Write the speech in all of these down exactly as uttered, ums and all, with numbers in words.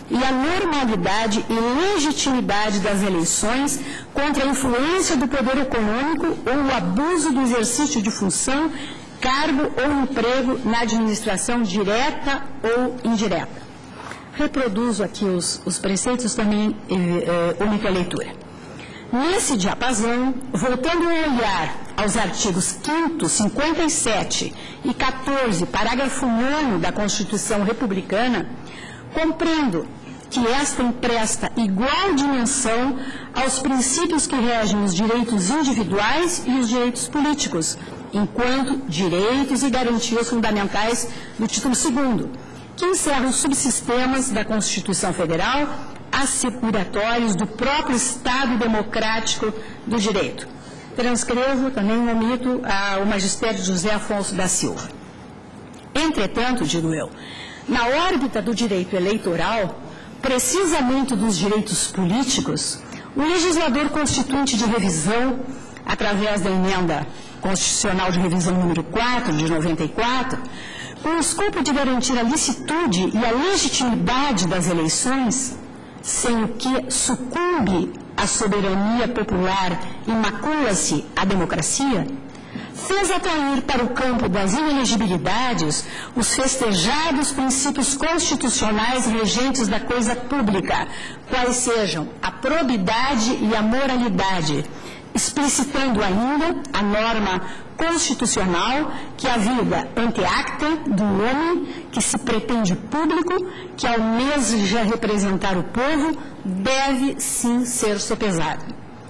e a normalidade e legitimidade das eleições contra a influência do poder econômico ou o abuso do exercício de função, cargo ou emprego na administração direta ou indireta. Reproduzo aqui os, os preceitos também, eh, eh, única leitura. Nesse diapasão, voltando a olhar aos artigos quinto, cinquenta e sete e quatorze, parágrafo nono da Constituição Republicana, compreendo que esta empresta igual dimensão aos princípios que regem os direitos individuais e os direitos políticos, enquanto direitos e garantias fundamentais do título segundo, que encerra os subsistemas da Constituição Federal asseguratórios do próprio Estado democrático do direito. Transcrevo, também omito, a, o magistério José Afonso da Silva. Entretanto, digo eu, na órbita do direito eleitoral, precisamente dos direitos políticos, o legislador constituinte de revisão, através da emenda constitucional de revisão número quatro, de noventa e quatro, com o escopo de garantir a licitude e a legitimidade das eleições, sem o que sucumbe a soberania popular e macula-se a democracia, fez atrair para o campo das inelegibilidades os festejados princípios constitucionais regentes da coisa pública, quais sejam a probidade e a moralidade, explicitando ainda a norma constitucional que a vida ante acta do homem que se pretende público, que almeja representar o povo, deve sim ser sopesada.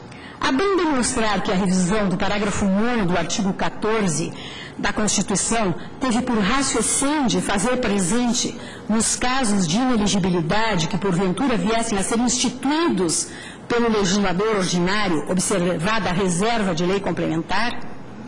A bem demonstrar que a revisão do parágrafo nono do artigo quatorze da Constituição teve por ratio essendi fazer presente, nos casos de inelegibilidade que porventura viessem a ser instituídos pelo legislador ordinário, observada a reserva de lei complementar,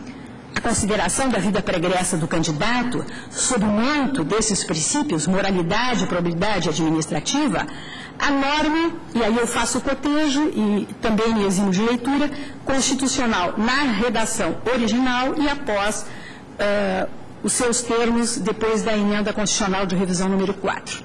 a consideração da vida pregressa do candidato, sob o manto desses princípios, moralidade, probidade administrativa, a norma, e aí eu faço o cotejo e também me eximo de leitura, constitucional na redação original e após uh, os seus termos, depois da emenda constitucional de revisão número quatro.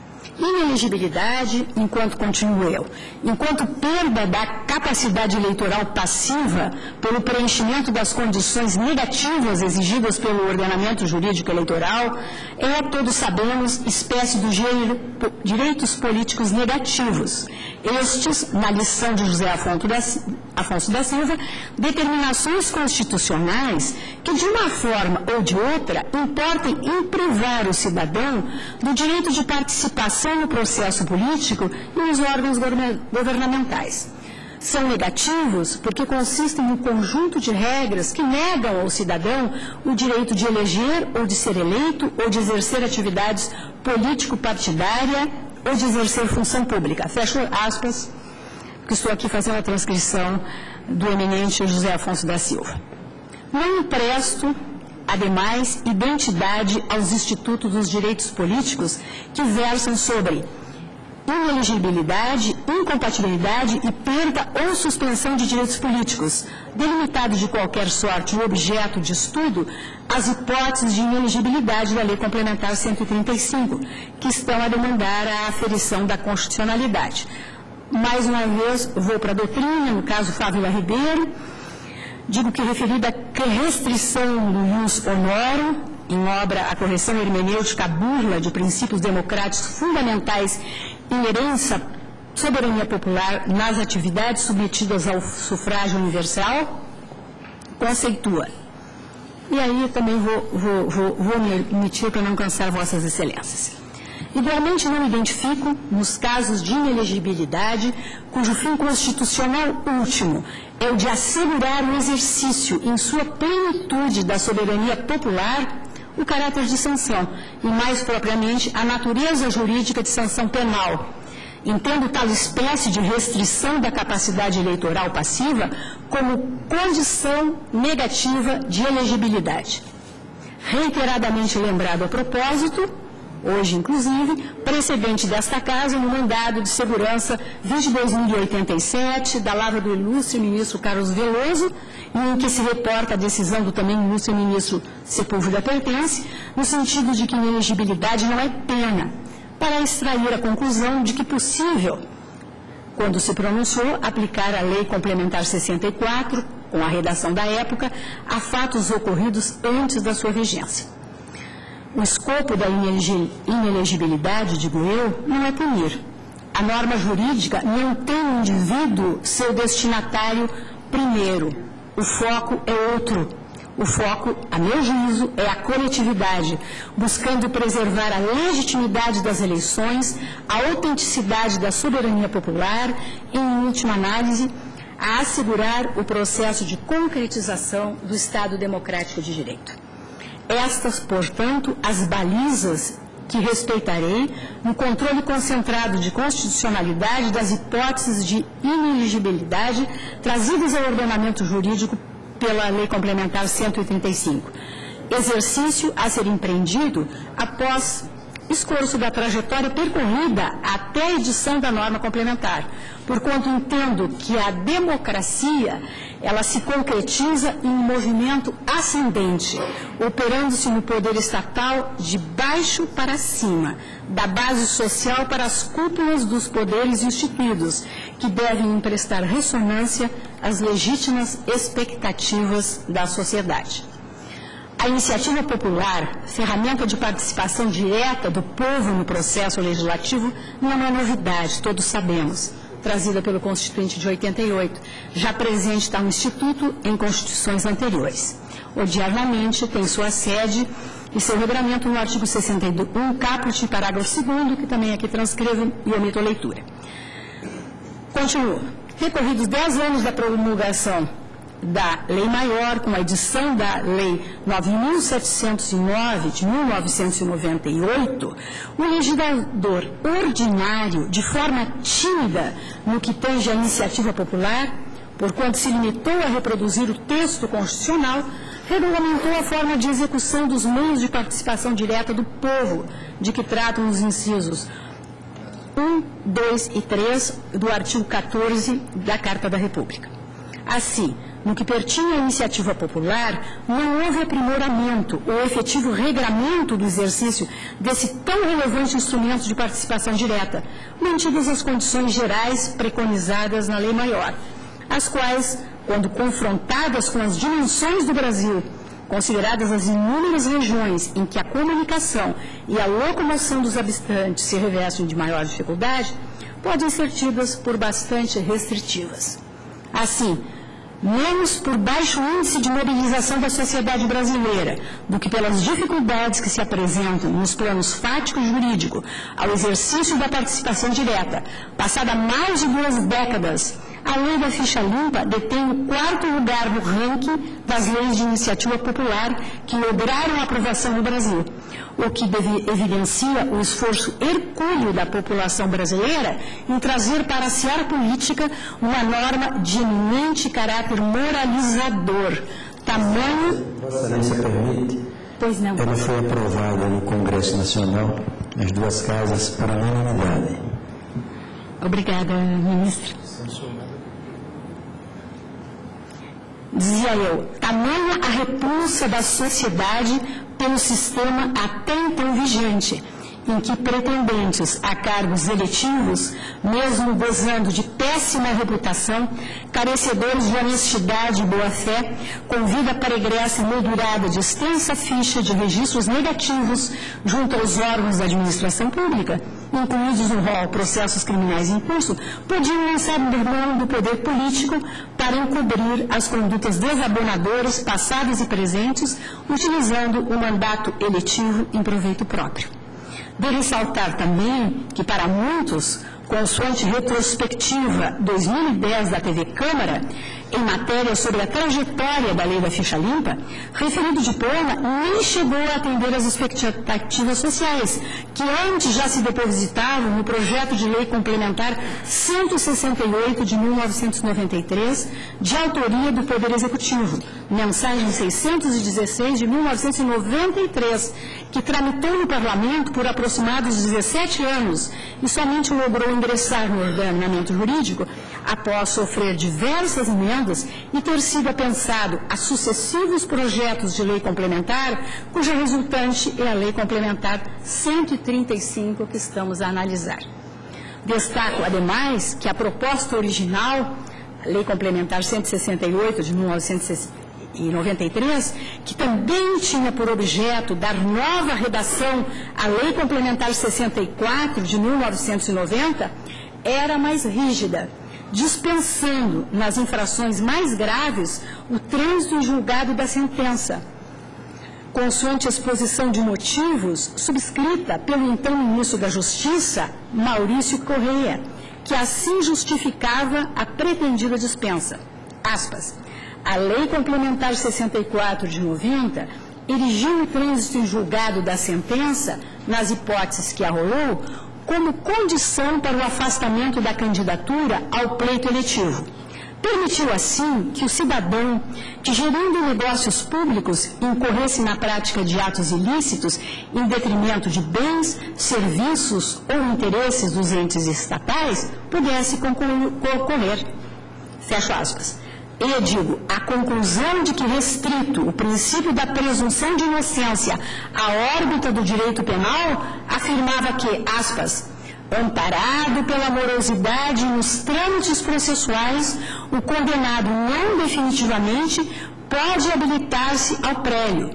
Inelegibilidade, enquanto continuo eu, enquanto perda da capacidade eleitoral passiva pelo preenchimento das condições negativas exigidas pelo ordenamento jurídico eleitoral, é, todos sabemos, espécie dos direitos políticos negativos. Estes, na lição de José Afonso da Silva, determinações constitucionais que, de uma forma ou de outra, importem em privar o cidadão do direito de participação no processo político e nos órgãos governamentais. São negativos porque consistem em um conjunto de regras que negam ao cidadão o direito de eleger ou de ser eleito ou de exercer atividades político-partidária ou de exercer função pública. Fecho aspas, que estou aqui fazendo a transcrição do eminente José Afonso da Silva. Não empresto, ademais, identidade aos institutos dos direitos políticos que versam sobre inelegibilidade, incompatibilidade e perda ou suspensão de direitos políticos, delimitado de qualquer sorte o objeto de estudo, as hipóteses de inelegibilidade da Lei Complementar cento e trinta e cinco, que estão a demandar a aferição da constitucionalidade. Mais uma vez, vou para a doutrina, no caso Fávila Ribeiro, digo que referida à restrição do ius honorum, em obra A Correção Hermenêutica à Burla de Princípios Democráticos Fundamentais em Herança, Soberania Popular nas atividades submetidas ao sufrágio universal, conceitua. E aí também vou, vou, vou, vou me omitir para não cansar vossas excelências. Igualmente não identifico, nos casos de inelegibilidade, cujo fim constitucional último é o de assegurar o exercício em sua plenitude da soberania popular, o caráter de sanção, e mais propriamente a natureza jurídica de sanção penal, entendo tal espécie de restrição da capacidade eleitoral passiva como condição negativa de elegibilidade. Reiteradamente lembrado a propósito, hoje, inclusive, precedente desta Casa no mandado de segurança vinte e dois mil e oitenta e sete, da lavra do ilustre ministro Carlos Veloso, em que se reporta a decisão do também ilustre ministro Sepúlveda Pertence, no sentido de que inelegibilidade não é pena, para extrair a conclusão de que possível, quando se pronunciou, aplicar a Lei Complementar sessenta e quatro, com a redação da época, a fatos ocorridos antes da sua vigência. O escopo da inelegibilidade, digo eu, não é punir. A norma jurídica não tem o indivíduo seu destinatário primeiro. O foco é outro. O foco, a meu juízo, é a coletividade, buscando preservar a legitimidade das eleições, a autenticidade da soberania popular e, em última análise, a assegurar o processo de concretização do Estado Democrático de Direito. Estas, portanto, as balizas que respeitarei no controle concentrado de constitucionalidade das hipóteses de inelegibilidade trazidas ao ordenamento jurídico pela Lei Complementar cento e trinta e cinco. Exercício a ser empreendido após escorço da trajetória percorrida até a edição da norma complementar, porquanto entendo que a democracia, ela se concretiza em um movimento ascendente, operando-se no poder estatal de baixo para cima, da base social para as cúpulas dos poderes instituídos, que devem emprestar ressonância às legítimas expectativas da sociedade. A iniciativa popular, ferramenta de participação direta do povo no processo legislativo, não é uma novidade, todos sabemos, trazida pelo Constituinte de oitenta e oito, já presente tal instituto em constituições anteriores. Odiernamente tem sua sede e seu regramento no artigo sessenta e um, caput, parágrafo segundo, que também aqui transcrevo e omito a leitura. Continuo. Recorridos dez anos da promulgação da Lei Maior, com a edição da Lei nove mil setecentos e nove, de mil novecentos e noventa e oito, o legislador ordinário, de forma tímida no que tange à iniciativa popular, porquanto se limitou a reproduzir o texto constitucional, regulamentou a forma de execução dos meios de participação direta do povo, de que tratam os incisos um, dois e três do artigo quatorze da Carta da República. Assim, no que pertinha à iniciativa popular, não houve aprimoramento ou efetivo regramento do exercício desse tão relevante instrumento de participação direta, mantidas as condições gerais preconizadas na Lei Maior, as quais, quando confrontadas com as dimensões do Brasil, consideradas as inúmeras regiões em que a comunicação e a locomoção dos habitantes se revestem de maior dificuldade, podem ser tidas por bastante restritivas. Assim, menos por baixo índice de mobilização da sociedade brasileira do que pelas dificuldades que se apresentam nos planos fático e jurídico ao exercício da participação direta, passada mais de duas décadas, a Lei da Ficha Limpa detém o quarto lugar no ranking das leis de iniciativa popular que lograram a aprovação no Brasil, o que deve, evidencia o esforço hercúleo da população brasileira em trazer para a seara política uma norma de eminente caráter moralizador, tamanho... Vossa Excelência permite? Pois não. Ela foi aprovada no Congresso Nacional, nas duas casas, por unanimidade. Obrigada, ministra. Dizia eu, tamanha a repulsa da sociedade pelo sistema até então vigente, em que pretendentes a cargos eletivos, mesmo gozando de péssima reputação, carecedores de honestidade e boa-fé, com vida pregressa moldurada de extensa ficha de registros negativos junto aos órgãos da administração pública, incluídos no rol processos criminais em curso, podiam lançar mão do poder político para encobrir as condutas desabonadoras passadas e presentes, utilizando o mandato eletivo em proveito próprio. De ressaltar também que, para muitos, consoante retrospectiva dois mil e dez da T V Câmara, em matéria sobre a trajetória da Lei da Ficha Limpa, referido diploma nem chegou a atender às expectativas sociais, que antes já se depositavam no projeto de Lei Complementar cento e sessenta e oito de mil novecentos e noventa e três, de autoria do Poder Executivo, mensagem seiscentos e dezesseis de mil novecentos e noventa e três, que tramitou no Parlamento por aproximados dezessete anos e somente logrou ingressar no ordenamento jurídico após sofrer diversas emendas e ter sido apensado a sucessivos projetos de lei complementar, cuja resultante é a Lei Complementar cento e trinta e cinco que estamos a analisar. Destaco, ademais, que a proposta original, a Lei Complementar cento e sessenta e oito de mil novecentos e noventa e três, que também tinha por objeto dar nova redação à Lei Complementar sessenta e quatro de mil novecentos e noventa, era mais rígida, dispensando nas infrações mais graves o trânsito em julgado da sentença, consoante a exposição de motivos subscrita pelo então ministro da Justiça, Maurício Correia, que assim justificava a pretendida dispensa. Aspas. A Lei Complementar sessenta e quatro de noventa erigiu o trânsito em julgado da sentença, nas hipóteses que arrolou, como condição para o afastamento da candidatura ao pleito eletivo. Permitiu, assim, que o cidadão que, gerindo negócios públicos, incorresse na prática de atos ilícitos em detrimento de bens, serviços ou interesses dos entes estatais, pudesse concorrer. Fecho aspas. Eu digo, a conclusão de que restrito o princípio da presunção de inocência à órbita do direito penal, afirmava que, aspas, amparado pela morosidade nos trâmites processuais, o condenado não definitivamente pode habilitar-se ao prévio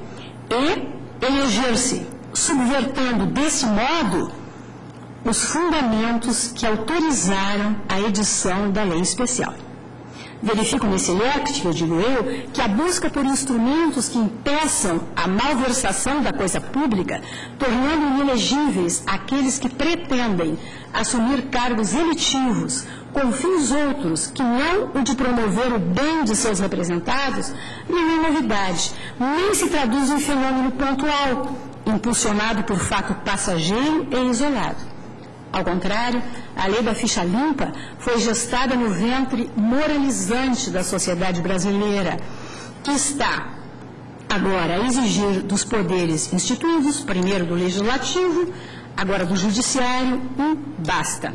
e eleger-se, subvertendo desse modo os fundamentos que autorizaram a edição da lei especial. Verifico nesse leque, eu digo eu, que a busca por instrumentos que impeçam a malversação da coisa pública, tornando inelegíveis aqueles que pretendem assumir cargos eletivos com fins outros que não o de promover o bem de seus representados, não é novidade, nem se traduz em fenômeno pontual, impulsionado por fato passageiro e isolado. Ao contrário, a lei da ficha limpa foi gestada no ventre moralizante da sociedade brasileira, que está agora a exigir dos poderes instituídos, primeiro do Legislativo, agora do Judiciário, um basta.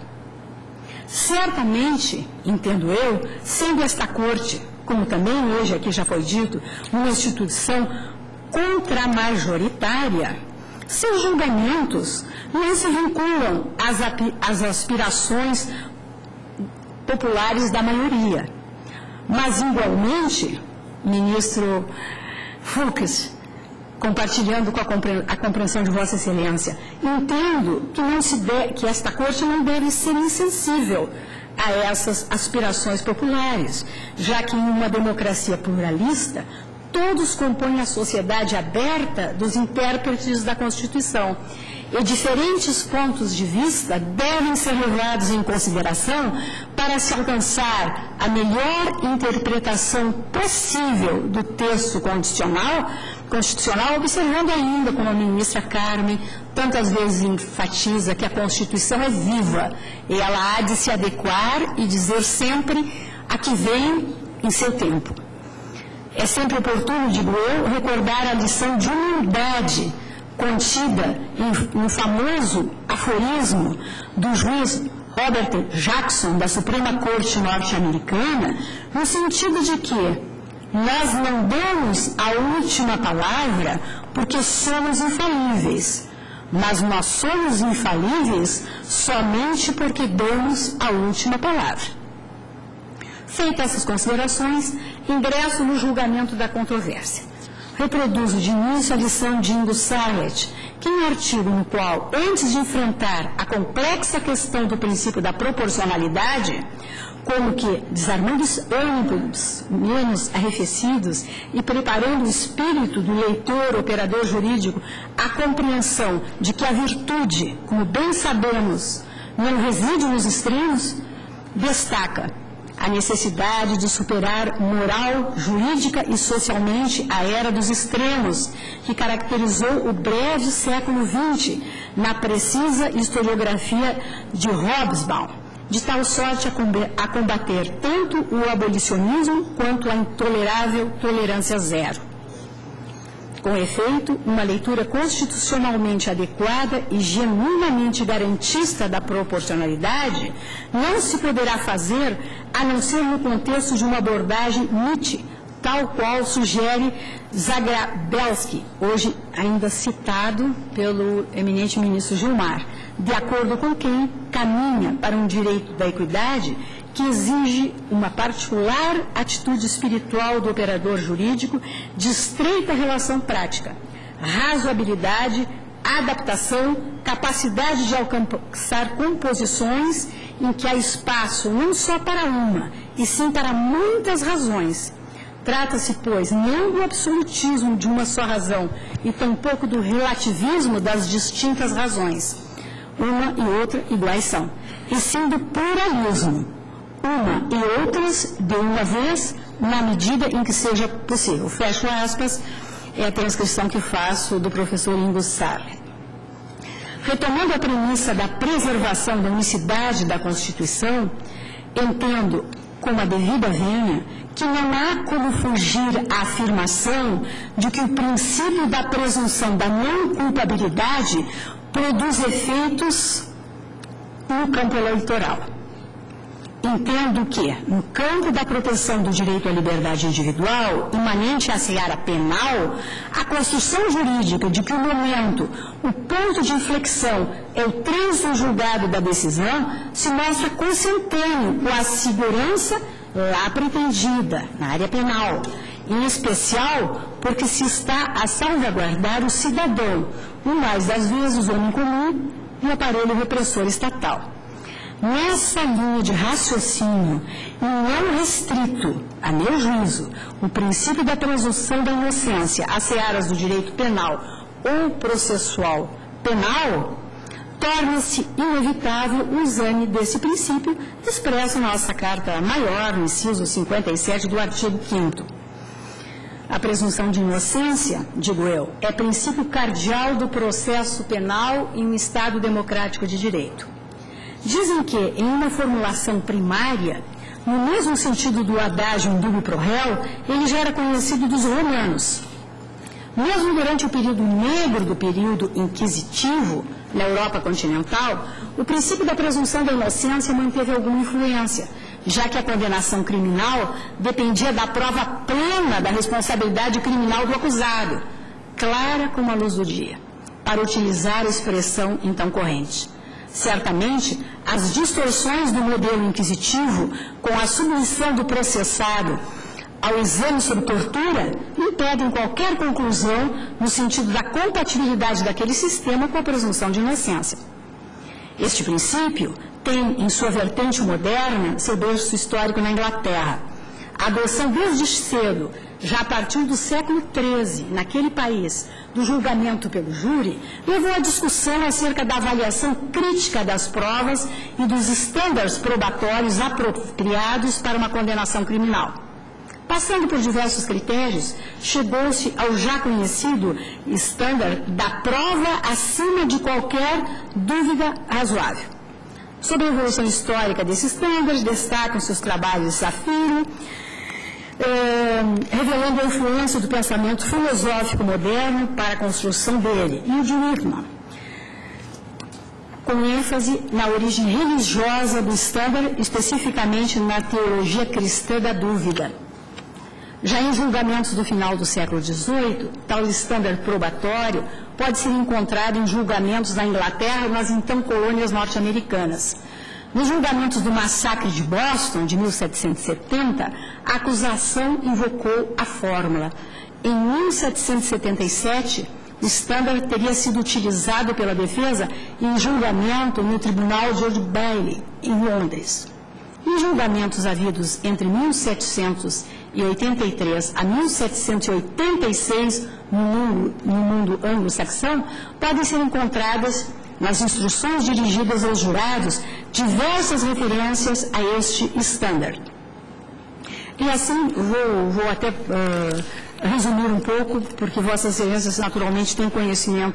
Certamente, entendo eu, sendo esta Corte, como também hoje aqui já foi dito, uma instituição contramajoritária, seus julgamentos não se vinculam às, às aspirações populares da maioria. Mas, igualmente, ministro Fux, compartilhando com a, compre a compreensão de Vossa Excelência, entendo que, não se de que esta Corte não deve ser insensível a essas aspirações populares, já que em uma democracia pluralista, todos compõem a sociedade aberta dos intérpretes da Constituição e diferentes pontos de vista devem ser levados em consideração para se alcançar a melhor interpretação possível do texto constitucional, constitucional, observando ainda, como a ministra Carmen tantas vezes enfatiza, que a Constituição é viva e ela há de se adequar e dizer sempre a que vem em seu tempo. É sempre oportuno, digo eu, recordar a lição de humildade contida em, no famoso aforismo do juiz Robert Jackson, da Suprema Corte norte-americana, no sentido de que nós não damos a última palavra porque somos infalíveis, mas nós somos infalíveis somente porque damos a última palavra. Feitas essas considerações, ingresso no julgamento da controvérsia. Reproduzo de início a lição de Ingo Sarlet, que em um artigo no qual, antes de enfrentar a complexa questão do princípio da proporcionalidade, como que desarmando os ânimos menos arrefecidos e preparando o espírito do leitor, operador jurídico, à compreensão de que a virtude, como bem sabemos, não reside nos extremos, destaca a necessidade de superar moral, jurídica e socialmente a era dos extremos, que caracterizou o breve século vinte na precisa historiografia de Hobsbawm, de tal sorte a combater tanto o abolicionismo quanto a intolerável tolerância zero. Com efeito, uma leitura constitucionalmente adequada e genuinamente garantista da proporcionalidade não se poderá fazer a não ser no contexto de uma abordagem Nietzsche, tal qual sugere Zagrebelsky, hoje ainda citado pelo eminente ministro Gilmar, de acordo com quem caminha para um direito da equidade que exige uma particular atitude espiritual do operador jurídico de estreita relação prática, razoabilidade, adaptação, capacidade de alcançar composições em que há espaço não só para uma, e sim para muitas razões. Trata-se, pois, não do absolutismo de uma só razão, e tampouco do relativismo das distintas razões. Uma e outra iguais são, e sim do pluralismo. Uma e outras de uma vez, na medida em que seja possível. Fecho aspas, é a transcrição que faço do professor Ingo Sarle. Retomando a premissa da preservação da unicidade da Constituição, entendo, com a devida vênia, que não há como fugir à afirmação de que o princípio da presunção da não culpabilidade produz efeitos no campo eleitoral. Entendo que, no campo da proteção do direito à liberdade individual, imanente à seara penal, a construção jurídica de que o momento, o ponto de inflexão é o trânsito julgado da decisão, se mostra consentâneo com a segurança lá pretendida, na área penal, em especial porque se está a salvaguardar o cidadão, o mais das vezes o homem comum, no aparelho repressor estatal. Nessa linha de raciocínio, e não restrito, a meu juízo, o princípio da presunção da inocência às searas do direito penal ou processual penal, torna-se inevitável o exame desse princípio expresso na nossa Carta Maior, no inciso cinquenta e sete do artigo quinto. A presunção de inocência, digo eu, é princípio cardeal do processo penal em um Estado democrático de direito. Dizem que, em uma formulação primária, no mesmo sentido do adágio indubio pro réu, ele já era conhecido dos romanos. Mesmo durante o período negro do período inquisitivo, na Europa continental, o princípio da presunção da inocência manteve alguma influência, já que a condenação criminal dependia da prova plena da responsabilidade criminal do acusado, clara como a luz do dia, para utilizar a expressão então corrente. Certamente, as distorções do modelo inquisitivo, com a submissão do processado ao exame sob tortura, impedem qualquer conclusão no sentido da compatibilidade daquele sistema com a presunção de inocência. Este princípio tem, em sua vertente moderna, seu berço histórico na Inglaterra. A adoção desde cedo, já a partir do século treze, naquele país, do julgamento pelo júri, levou à discussão acerca da avaliação crítica das provas e dos estándares probatórios apropriados para uma condenação criminal. Passando por diversos critérios, chegou-se ao já conhecido estándar da prova acima de qualquer dúvida razoável. Sobre a evolução histórica desses estándares, destacam-se os trabalhos de Safiro, Eh, revelando a influência do pensamento filosófico moderno para a construção dele, e o de Whitman, com ênfase na origem religiosa do estándar, especificamente na teologia cristã da dúvida. Já em julgamentos do final do século dezoito, tal estándar probatório pode ser encontrado em julgamentos na Inglaterra e nas então colônias norte-americanas. Nos julgamentos do massacre de Boston, de mil setecentos e setenta, a acusação invocou a fórmula. Em mil setecentos e setenta e sete, o estándar teria sido utilizado pela defesa em julgamento no Tribunal de Old Bailey, em Londres. Em julgamentos havidos entre mil setecentos e oitenta e três a mil setecentos e oitenta e seis no mundo, no mundo anglo-saxão, podem ser encontradas nas instruções dirigidas aos jurados diversas referências a este estándar. E assim, vou, vou até uh, resumir um pouco, porque Vossas Excelências naturalmente têm conhecimento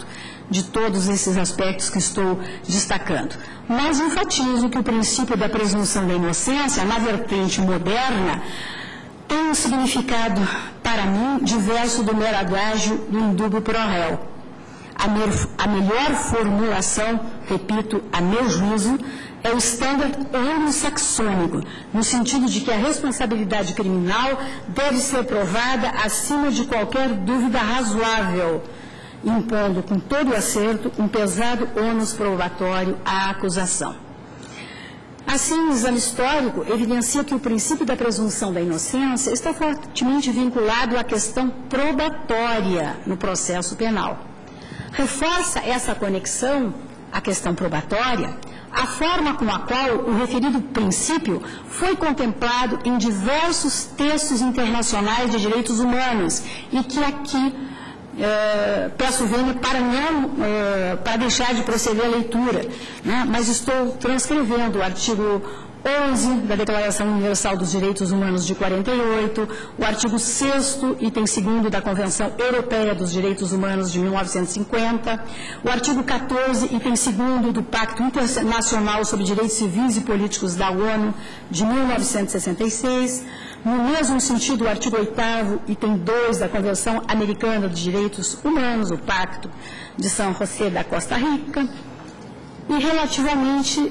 de todos esses aspectos que estou destacando. Mas enfatizo que o princípio da presunção da inocência, na vertente moderna, tem um significado, para mim, diverso do mero adágio do indúbio pro réu. A, a melhor formulação, repito, a meu juízo, é o standard anglo-saxônico, no sentido de que a responsabilidade criminal deve ser provada acima de qualquer dúvida razoável, impondo com todo o acerto um pesado ônus probatório à acusação. Assim, o exame histórico evidencia que o princípio da presunção da inocência está fortemente vinculado à questão probatória no processo penal. Reforça essa conexão, a questão probatória, a forma com a qual o referido princípio foi contemplado em diversos textos internacionais de direitos humanos e que aqui eh, peço vênia para não eh, para deixar de proceder à leitura, né? Mas estou transcrevendo o artigo onze da Declaração Universal dos Direitos Humanos de quarenta e oito, o artigo sexto, item segundo da Convenção Europeia dos Direitos Humanos de mil novecentos e cinquenta, o artigo quatorze, item segundo do Pacto Internacional sobre Direitos Civis e Políticos da ONU de mil novecentos e sessenta e seis, no mesmo sentido o artigo oitavo, item dois da Convenção Americana dos Direitos Humanos, o Pacto de São José da Costa Rica, e relativamente...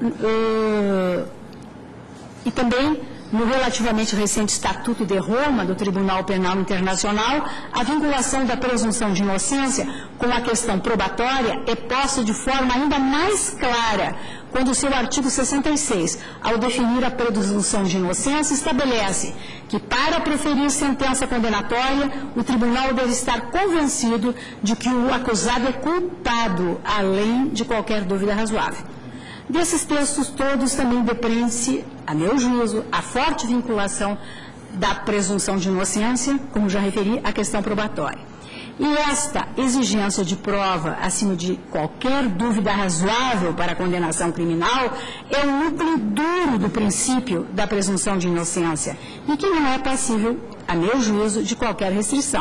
Uh, E também, no relativamente recente Estatuto de Roma, do Tribunal Penal Internacional, a vinculação da presunção de inocência com a questão probatória é posta de forma ainda mais clara, quando o seu artigo sessenta e seis, ao definir a presunção de inocência, estabelece que, para proferir sentença condenatória, o tribunal deve estar convencido de que o acusado é culpado, além de qualquer dúvida razoável. Desses textos todos também depreende-se, a meu juízo, a forte vinculação da presunção de inocência, como já referi, à questão probatória. E esta exigência de prova, acima de qualquer dúvida razoável para a condenação criminal, é o núcleo duro do princípio da presunção de inocência e que não é passível, a meu juízo, de qualquer restrição.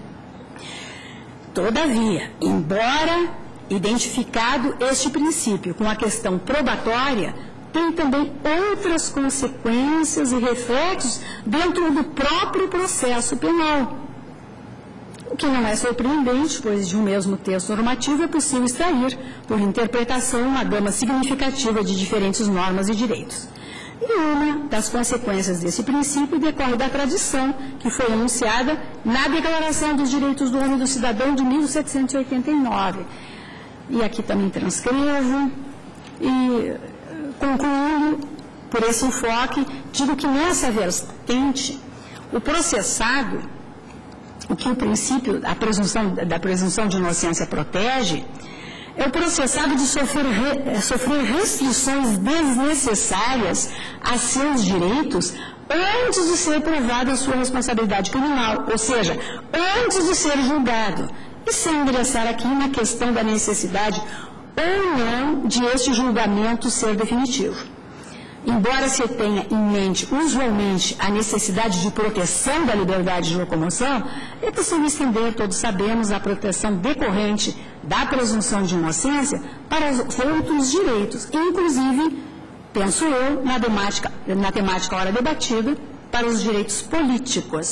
Todavia, embora identificado este princípio com a questão probatória, tem também outras consequências e reflexos dentro do próprio processo penal. O que não é surpreendente, pois de um mesmo texto normativo é possível extrair, por interpretação, uma gama significativa de diferentes normas e direitos. E uma das consequências desse princípio decorre da tradição que foi anunciada na Declaração dos Direitos do Homem e do Cidadão de mil setecentos e oitenta e nove. E aqui também transcrevo, e concluindo por esse enfoque, digo que nessa vertente, o processado, o que o princípio, a presunção, da presunção de inocência protege, é o processado de sofrer, sofrer restrições desnecessárias a seus direitos antes de ser provada a sua responsabilidade criminal, ou seja, antes de ser julgado. E sem ingressar aqui na questão da necessidade ou não de este julgamento ser definitivo. Embora se tenha em mente, usualmente, a necessidade de proteção da liberdade de locomoção, é possível estender, todos sabemos, a proteção decorrente da presunção de inocência para os outros direitos, inclusive, penso eu, na temática, na temática ora debatida, para os direitos políticos.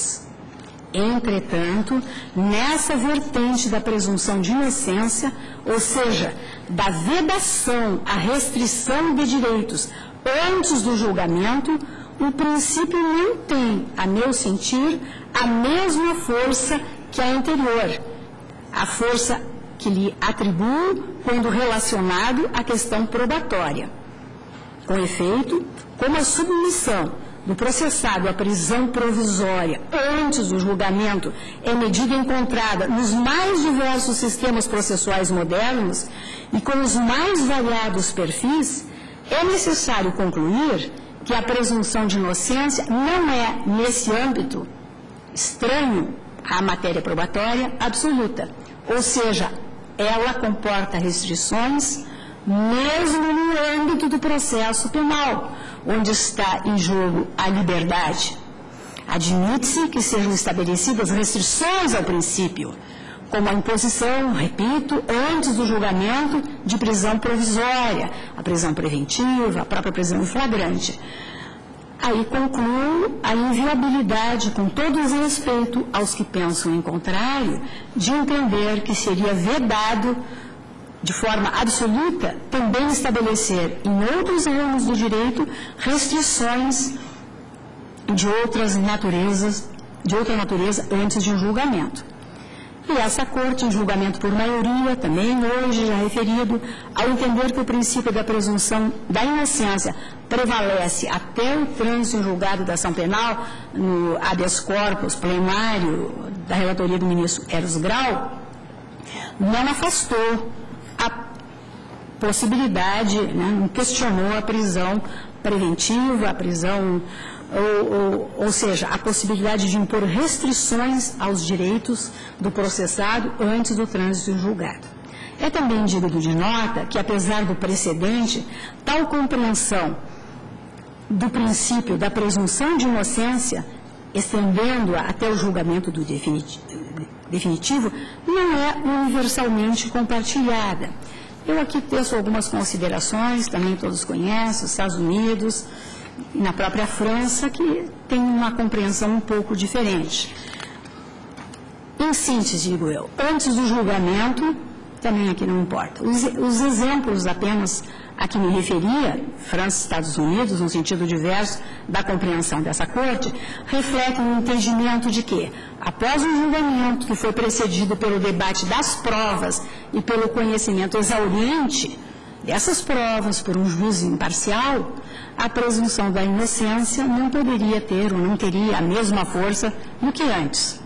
Entretanto, nessa vertente da presunção de inocência, ou seja, da vedação, a restrição de direitos antes do julgamento, o princípio não tem, a meu sentir, a mesma força que a anterior, a força que lhe atribuo quando relacionado à questão probatória. Com efeito, como a submissão do processado à prisão provisória antes do julgamento é medida encontrada nos mais diversos sistemas processuais modernos e com os mais variados perfis, é necessário concluir que a presunção de inocência não é, nesse âmbito, estranho à matéria probatória absoluta, ou seja, ela comporta restrições mesmo no âmbito do processo penal, onde está em jogo a liberdade. Admite-se que sejam estabelecidas restrições ao princípio, como a imposição, repito, antes do julgamento de prisão provisória, a prisão preventiva, a própria prisão em flagrante. Aí concluo a inviabilidade, com todo o respeito aos que pensam em contrário, de entender que seria vedado, de forma absoluta, também estabelecer em outros ramos do direito restrições de outras naturezas, de outra natureza antes de um julgamento. E essa Corte, em julgamento por maioria, também hoje já referido, ao entender que o princípio da presunção da inocência prevalece até o trânsito em julgado da ação penal, no habeas corpus plenário da relatoria do ministro Eros Grau, não afastou a possibilidade, né, não questionou a prisão preventiva, a prisão, ou, ou, ou seja, a possibilidade de impor restrições aos direitos do processado antes do trânsito em julgado. É também digno de nota que, apesar do precedente, tal compreensão do princípio da presunção de inocência, estendendo-a até o julgamento do definitivo, não é universalmente compartilhada. Eu aqui teço algumas considerações, também todos conhecem, os Estados Unidos, e na própria França, que tem uma compreensão um pouco diferente. Em síntese, digo eu, antes do julgamento, também aqui não importa. Os, os exemplos apenas a que me referia, França e Estados Unidos, no sentido diverso da compreensão dessa Corte, refletem um entendimento de que, após um julgamento que foi precedido pelo debate das provas e pelo conhecimento exauriente dessas provas por um juiz imparcial, a presunção da inocência não poderia ter ou não teria a mesma força do que antes.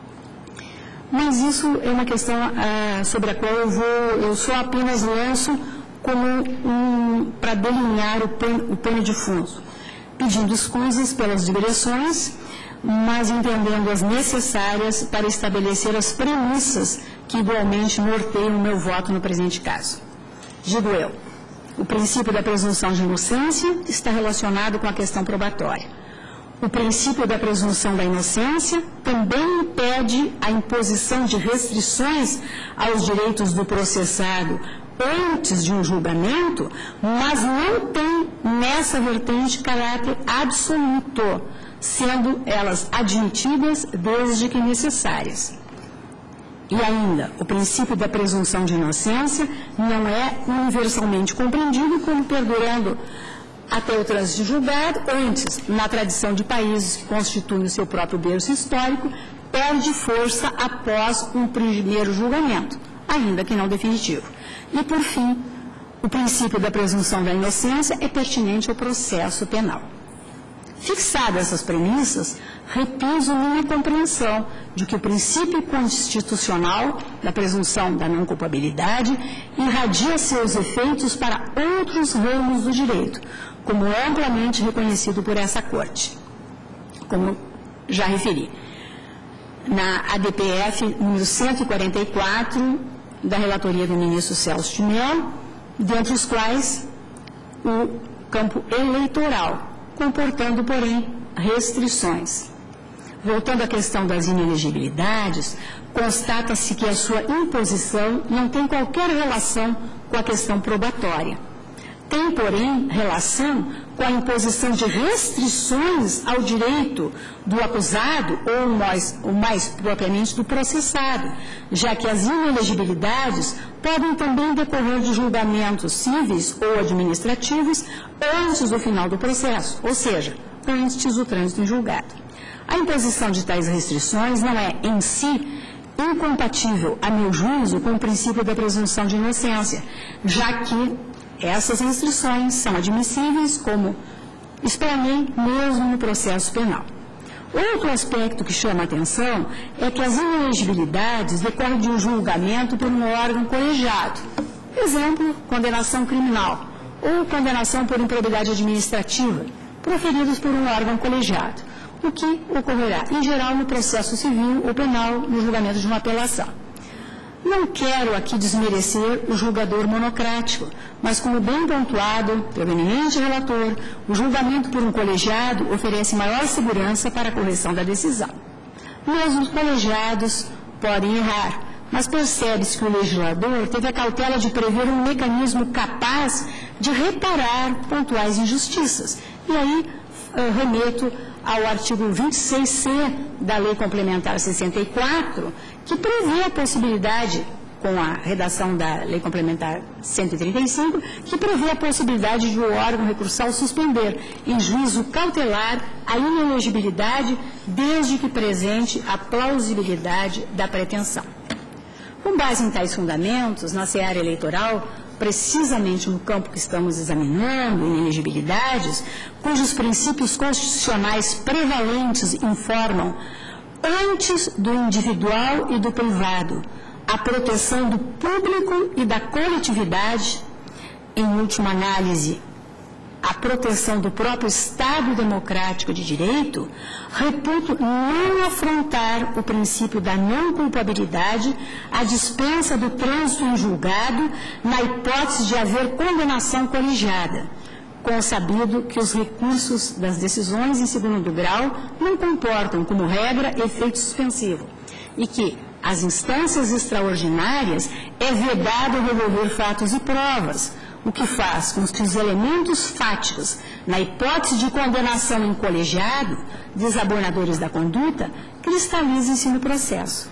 Mas isso é uma questão ah, sobre a qual eu vou, eu só apenas lanço como um, para delinear o pano, o pano de fundo, pedindo escusas pelas digressões, mas entendendo as necessárias para estabelecer as premissas que igualmente norteiam o meu voto no presente caso. Digo eu, o princípio da presunção de inocência está relacionado com a questão probatória. O princípio da presunção da inocência também impede a imposição de restrições aos direitos do processado antes de um julgamento, mas não tem nessa vertente caráter absoluto, sendo elas admitidas desde que necessárias. E ainda, o princípio da presunção de inocência não é universalmente compreendido como perdurando até o trânsito de julgado. Antes, na tradição de países que constituem o seu próprio berço histórico, perde força após um primeiro julgamento, ainda que não definitivo. E, por fim, o princípio da presunção da inocência é pertinente ao processo penal. Fixadas essas premissas, repiso minha compreensão de que o princípio constitucional da presunção da não culpabilidade irradia seus efeitos para outros ramos do direito, como amplamente reconhecido por essa Corte, como já referi. Na A D P F número cento e quarenta e quatro, da relatoria do ministro Celso de Mello, dentre os quais o campo eleitoral, comportando, porém, restrições. Voltando à questão das inelegibilidades, constata-se que a sua imposição não tem qualquer relação com a questão probatória. Tem, porém, relação com a imposição de restrições ao direito do acusado ou mais, ou mais propriamente do processado, já que as inelegibilidades podem também decorrer de julgamentos cíveis ou administrativos antes do final do processo, ou seja, antes do trânsito em julgado. A imposição de tais restrições não é, em si, incompatível, a meu juízo, com o princípio da presunção de inocência, já que essas restrições são admissíveis, como explanei, mesmo no processo penal. Outro aspecto que chama a atenção é que as inelegibilidades decorrem de um julgamento por um órgão colegiado. Exemplo, condenação criminal ou condenação por improbidade administrativa, proferidos por um órgão colegiado, o que ocorrerá, em geral, no processo civil ou penal, no julgamento de uma apelação. Não quero aqui desmerecer o julgador monocrático, mas, como bem pontuado pelo eminente relator, o julgamento por um colegiado oferece maior segurança para a correção da decisão. Mesmo os colegiados podem errar, mas percebe-se que o legislador teve a cautela de prever um mecanismo capaz de reparar pontuais injustiças. E aí uh, remeto ao artigo vinte e seis C da Lei Complementar sessenta e quatro, que prevê a possibilidade, com a redação da Lei Complementar cento e trinta e cinco, que prevê a possibilidade de o órgão recursal suspender, em juízo cautelar, a inelegibilidade, desde que presente a plausibilidade da pretensão. Com base em tais fundamentos, na seara eleitoral, precisamente no campo que estamos examinando, inelegibilidades, cujos princípios constitucionais prevalentes informam, antes do individual e do privado, a proteção do público e da coletividade, em última análise, a proteção do próprio Estado democrático de direito, reputo não afrontar o princípio da não culpabilidade à dispensa do trânsito em julgado na hipótese de haver condenação colegiada, consabido que os recursos das decisões em segundo grau não comportam, como regra, efeito suspensivo, e que às instâncias extraordinárias é vedado revolver fatos e provas, o que faz com que os elementos fáticos, na hipótese de condenação em colegiado, desabonadores da conduta, cristalizem-se no processo.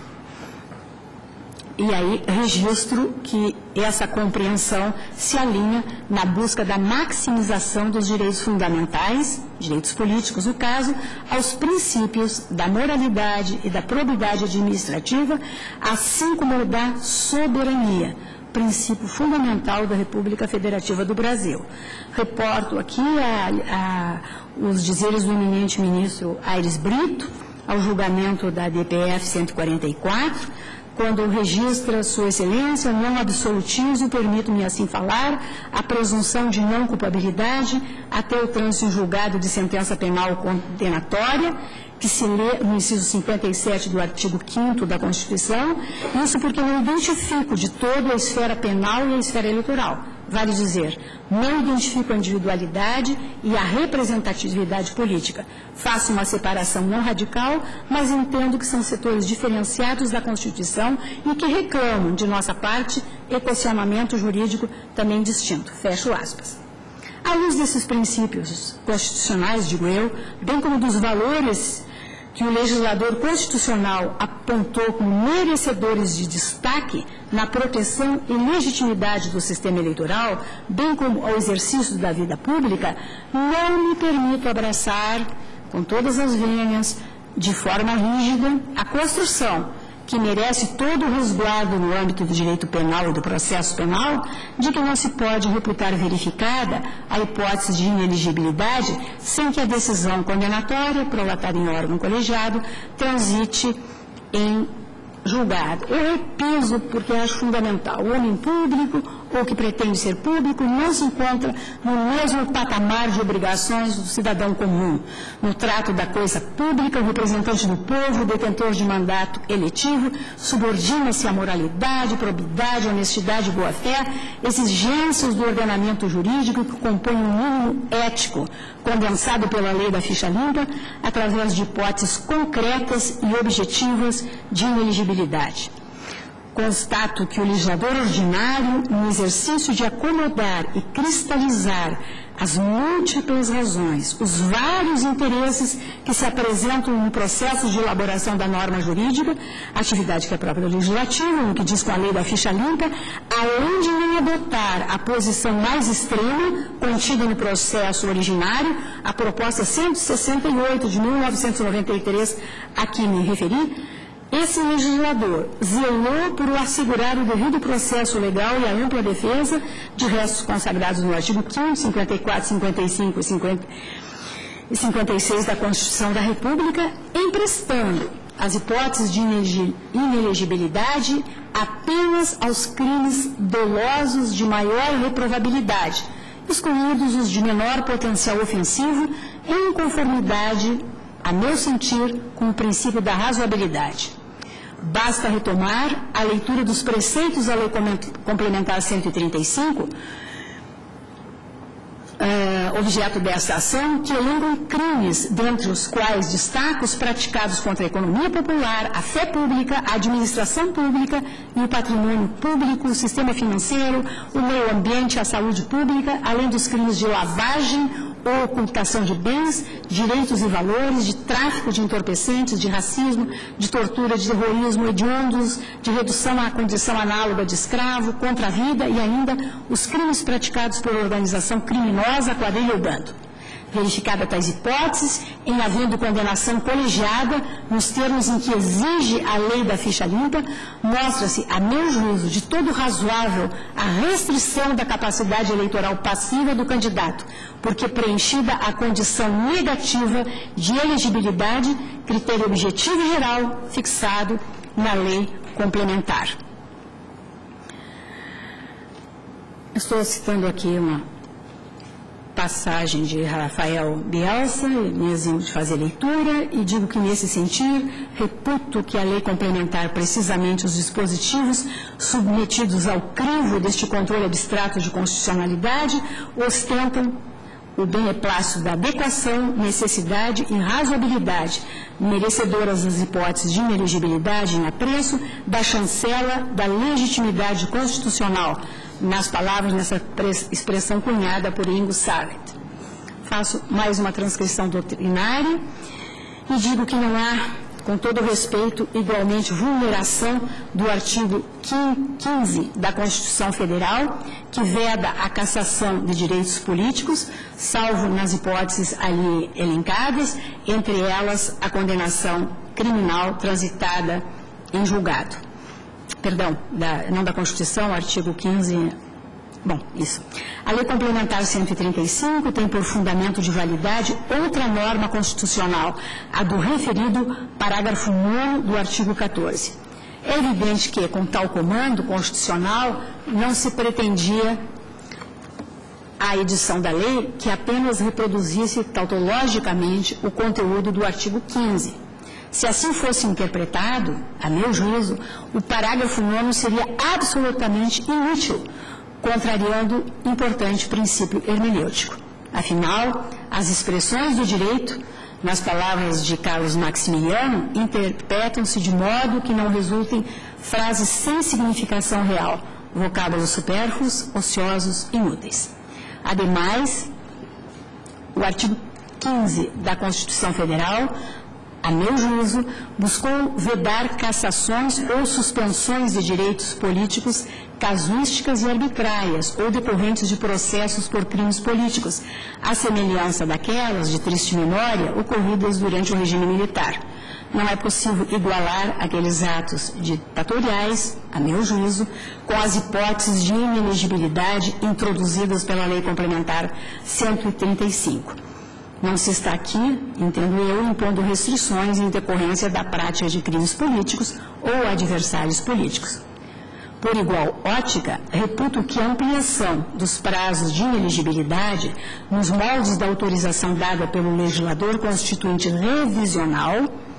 E aí registro que essa compreensão se alinha na busca da maximização dos direitos fundamentais, direitos políticos no caso, aos princípios da moralidade e da probidade administrativa, assim como da soberania, princípio fundamental da República Federativa do Brasil. Reporto aqui a, a, os dizeres do eminente ministro Aires Brito, ao julgamento da D P F cento e quarenta e quatro, quando registra Sua Excelência, não absolutizo, permito-me assim falar, a presunção de não culpabilidade até o trânsito em julgado de sentença penal condenatória, que se lê no inciso cinquenta e sete do artigo quinto da Constituição, isso porque não identifico de todo a esfera penal e a esfera eleitoral. Vale dizer, não identifico a individualidade e a representatividade política. Faço uma separação não radical, mas entendo que são setores diferenciados da Constituição e que reclamam, de nossa parte, equacionamento jurídico também distinto. Fecho aspas. À luz desses princípios constitucionais, digo eu, bem como dos valores que o legislador constitucional apontou como merecedores de destaque na proteção e legitimidade do sistema eleitoral, bem como ao exercício da vida pública, não me permito abraçar, com todas as vênias, de forma rígida, a construção que merece todo o resguardo no âmbito do direito penal e do processo penal, de que não se pode reputar verificada a hipótese de ineligibilidade sem que a decisão condenatória, prolatada em órgão colegiado, transite em julgado. Eu repiso porque acho fundamental. O homem público, ou que pretende ser público, não se encontra no mesmo patamar de obrigações do cidadão comum. No trato da coisa pública, o representante do povo, o detentor de mandato eletivo, subordina-se à moralidade, probidade, honestidade e boa-fé, exigências do ordenamento jurídico que compõem um mínimo ético, condensado pela lei da ficha limpa, através de hipóteses concretas e objetivas de ineligibilidade. Constato que o legislador ordinário, no exercício de acomodar e cristalizar as múltiplas razões, os vários interesses que se apresentam no processo de elaboração da norma jurídica, atividade que é própria do legislativo, no que diz com a lei da ficha limpa, além de não adotar a posição mais extrema contida no processo originário, a proposta cento e sessenta e oito de mil novecentos e noventa e três, a que me referi, esse legislador zelou por assegurar o devido processo legal e a ampla defesa de restos consagrados no artigo quinto, cinquenta e quatro, cinquenta e cinco e cinquenta e seis da Constituição da República, emprestando as hipóteses de inelegibilidade apenas aos crimes dolosos de maior reprovabilidade, excluídos os de menor potencial ofensivo, em conformidade, a meu sentir, com o princípio da razoabilidade. Basta retomar a leitura dos preceitos da Lei Complementar cento e trinta e cinco, uh, objeto dessa ação, que elencam crimes, dentre os quais destaca os praticados contra a economia popular, a fé pública, a administração pública e o patrimônio público, o sistema financeiro, o meio ambiente, a saúde pública, além dos crimes de lavagem ou ocultação de bens, direitos e valores, de tráfico de entorpecentes, de racismo, de tortura, de terrorismo hediondos, de redução à condição análoga de escravo, contra a vida e ainda os crimes praticados por organização criminosa, quadrilha ou bando. Verificada tais hipóteses, em havendo condenação colegiada, nos termos em que exige a lei da ficha limpa, mostra-se, a meu juízo, de todo razoável a restrição da capacidade eleitoral passiva do candidato, porque preenchida a condição negativa de elegibilidade, critério objetivo e geral fixado na lei complementar. Estou citando aqui uma passagem de Rafael Bielsa, me eximo de fazer leitura, e digo que, nesse sentido, reputo que a lei complementar, precisamente os dispositivos submetidos ao crivo deste controle abstrato de constitucionalidade, ostentam o beneplácito da adequação, necessidade e razoabilidade, merecedoras das hipóteses de inelegibilidade em apreço, da chancela da legitimidade constitucional, nas palavras nessa expressão cunhada por Ingo Sarret. Faço mais uma transcrição doutrinária e digo que não há, com todo respeito, igualmente vulneração do artigo quinze da Constituição Federal, que veda a cassação de direitos políticos, salvo nas hipóteses ali elencadas, entre elas a condenação criminal transitada em julgado. Perdão, da, não da Constituição, o artigo quinze... Bom, isso. A Lei Complementar cento e trinta e cinco tem por fundamento de validade outra norma constitucional, a do referido parágrafo nono do artigo quatorze. É evidente que, com tal comando constitucional, não se pretendia a edição da lei que apenas reproduzisse tautologicamente o conteúdo do artigo quinze. Se assim fosse interpretado, a meu juízo, o parágrafo nono seria absolutamente inútil, contrariando importante princípio hermenêutico. Afinal, as expressões do direito, nas palavras de Carlos Maximiliano, interpretam-se de modo que não resultem frases sem significação real, vocábulos supérfluos, ociosos, inúteis. Ademais, o artigo quinze da Constituição Federal, a meu juízo, buscou vedar cassações ou suspensões de direitos políticos casuísticas e arbitrárias ou decorrentes de processos por crimes políticos, à semelhança daquelas de triste memória ocorridas durante o regime militar. Não é possível igualar aqueles atos ditatoriais, a meu juízo, com as hipóteses de inelegibilidade introduzidas pela Lei Complementar cento e trinta e cinco. Não se está aqui, entendo eu, impondo restrições em decorrência da prática de crimes políticos ou adversários políticos. Por igual ótica, reputo que a ampliação dos prazos de inelegibilidade nos moldes da autorização dada pelo legislador constituinte revisional,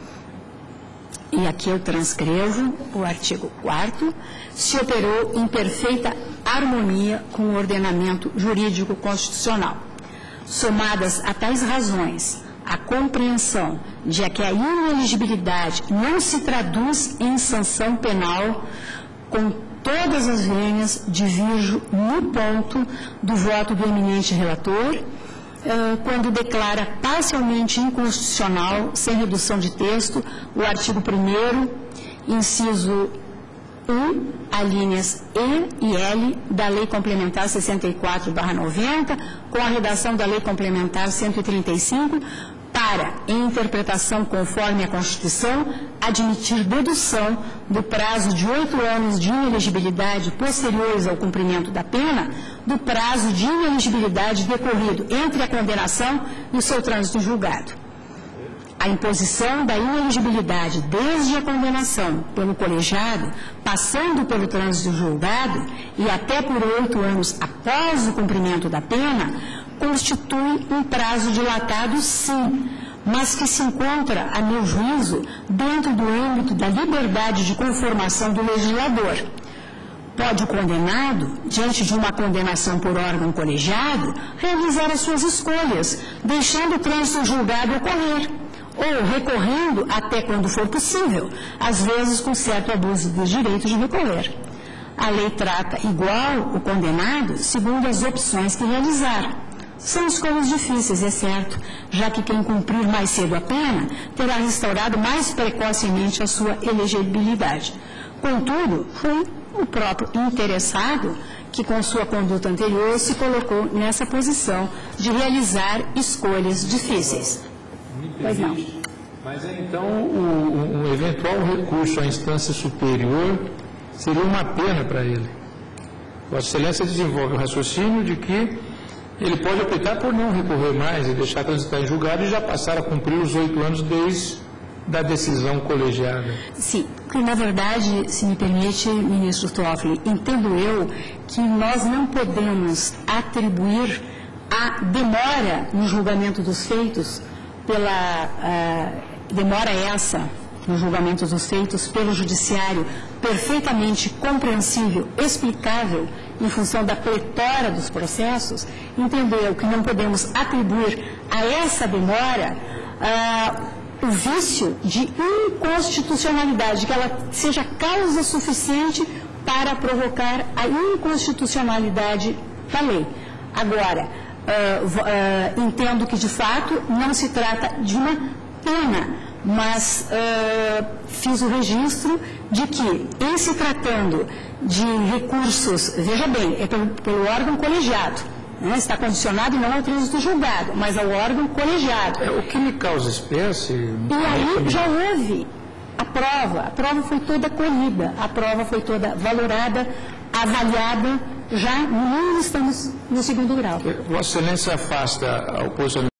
e aqui eu transcrevo o artigo quarto, se operou em perfeita harmonia com o ordenamento jurídico constitucional. Somadas a tais razões, a compreensão de que a inelegibilidade não se traduz em sanção penal, com todas as vênias, divirjo no ponto do voto do eminente relator, quando declara parcialmente inconstitucional, sem redução de texto, o artigo primeiro, inciso um, alíneas E e L da Lei Complementar sessenta e quatro barra noventa, com a redação da Lei Complementar cento e trinta e cinco, para, em interpretação conforme a Constituição, admitir dedução do prazo de oito anos de inelegibilidade posteriores ao cumprimento da pena, do prazo de inelegibilidade decorrido entre a condenação e o seu trânsito em julgado. A imposição da inelegibilidade desde a condenação pelo colegiado, passando pelo trânsito julgado e até por oito anos após o cumprimento da pena, constitui um prazo dilatado, sim, mas que se encontra, a meu juízo, dentro do âmbito da liberdade de conformação do legislador. Pode o condenado, diante de uma condenação por órgão colegiado, realizar as suas escolhas, deixando o trânsito julgado ocorrer, ou recorrendo até quando for possível, às vezes com certo abuso do direito de recorrer. A lei trata igual o condenado segundo as opções que realizar. São escolhas difíceis, é certo, já que quem cumprir mais cedo a pena terá restaurado mais precocemente a sua elegibilidade. Contudo, foi o próprio interessado que, com sua conduta anterior, se colocou nessa posição de realizar escolhas difíceis. Pois não. Mas então o, o eventual recurso à instância superior seria uma pena para ele. Vossa Excelência desenvolve o raciocínio de que ele pode optar por não recorrer mais e deixar transitar em julgado e já passar a cumprir os oito anos desde da decisão colegiada. Sim, porque na verdade, se me permite, ministro Toffoli, entendo eu que nós não podemos atribuir a demora no julgamento dos feitos pela uh, demora essa no julgamento dos feitos pelo judiciário perfeitamente compreensível, explicável em função da pletora dos processos, entendo eu que não podemos atribuir a essa demora uh, o vício de inconstitucionalidade, que ela seja causa suficiente para provocar a inconstitucionalidade da lei. Agora, uh, uh, entendo que, de fato, não se trata de uma pena, mas uh, fiz o registro de que, em se tratando de recursos, veja bem, é pelo, pelo órgão colegiado, né, está condicionado não ao trânsito julgado, mas ao órgão colegiado. É, o que me causa espécie... E aí já houve a prova, a prova foi toda colhida, a prova foi toda valorada, avaliada, já não estamos no segundo grau. Vossa Excelência afasta a oposição